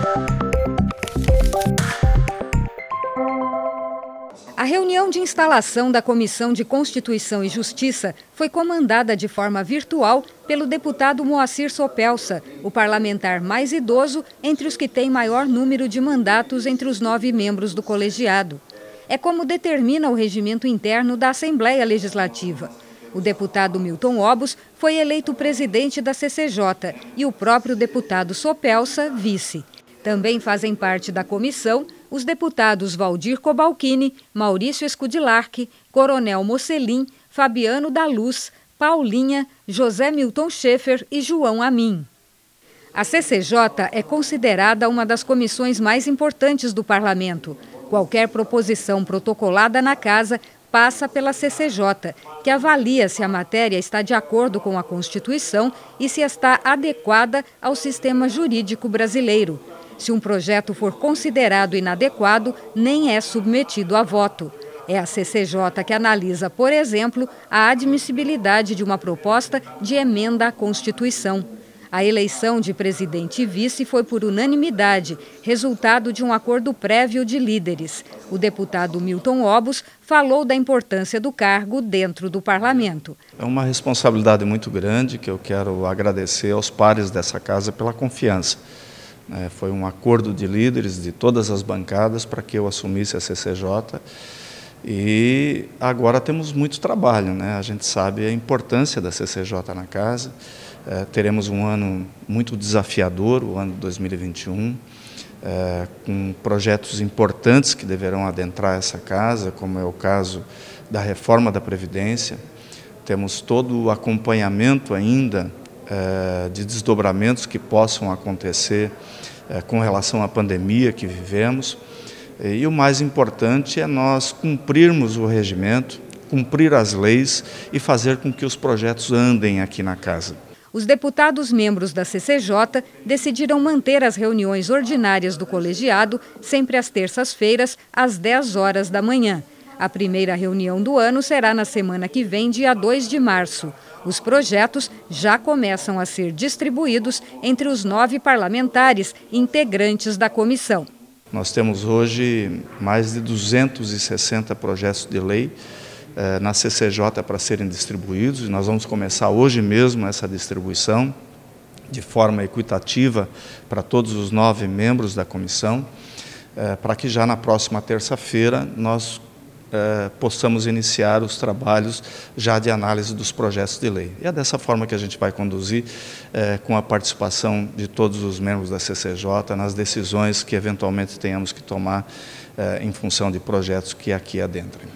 A reunião de instalação da Comissão de Constituição e Justiça foi comandada de forma virtual pelo deputado Moacir Sopelsa, o parlamentar mais idoso entre os que têm maior número de mandatos entre os 9 membros do colegiado. É como determina o regimento interno da Assembleia Legislativa. O deputado Milton Obos foi eleito presidente da CCJ e o próprio deputado Sopelsa, vice. Também fazem parte da comissão os deputados Valdir Cobalcini, Maurício Escudilarque, Coronel Mocelin, Fabiano da Luz, Paulinha, José Milton Schaefer e João Amin. A CCJ é considerada uma das comissões mais importantes do parlamento. Qualquer proposição protocolada na casa passa pela CCJ, que avalia se a matéria está de acordo com a Constituição e se está adequada ao sistema jurídico brasileiro. Se um projeto for considerado inadequado, nem é submetido a voto. É a CCJ que analisa, por exemplo, a admissibilidade de uma proposta de emenda à Constituição. A eleição de presidente e vice foi por unanimidade, resultado de um acordo prévio de líderes. O deputado Milton Obos falou da importância do cargo dentro do parlamento. É uma responsabilidade muito grande que eu quero agradecer aos pares dessa casa pela confiança. Foi um acordo de líderes de todas as bancadas para que eu assumisse a CCJ e agora temos muito trabalho, né? A gente sabe a importância da CCJ na casa, teremos um ano muito desafiador, o ano de 2021, com projetos importantes que deverão adentrar essa casa, como é o caso da reforma da Previdência. Temos todo o acompanhamento ainda de desdobramentos que possam acontecer com relação à pandemia que vivemos. E o mais importante é nós cumprirmos o regimento, cumprir as leis e fazer com que os projetos andem aqui na casa. Os deputados membros da CCJ decidiram manter as reuniões ordinárias do colegiado sempre às terças-feiras, às 10 horas da manhã. A primeira reunião do ano será na semana que vem, dia 2 de março. Os projetos já começam a ser distribuídos entre os 9 parlamentares integrantes da comissão. Nós temos hoje mais de 260 projetos de lei na CCJ para serem distribuídos e nós vamos começar hoje mesmo essa distribuição de forma equitativa para todos os 9 membros da comissão, para que já na próxima terça-feira nós possamos iniciar os trabalhos já de análise dos projetos de lei. E é dessa forma que a gente vai conduzir, com a participação de todos os membros da CCJ, nas decisões que eventualmente tenhamos que tomar em função de projetos que aqui adentrem.